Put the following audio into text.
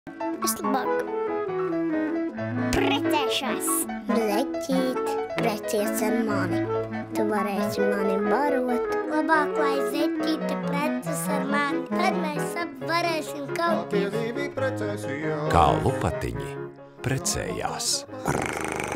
Es labāk precēšos. Bleķīt, precies ar mani. Tu varēsi mani barot. Labāk, lai zeķīte preces ar mani. Tad mēs varēsim kaut Tie divi precēsījās. Kā lupatiņi precējās.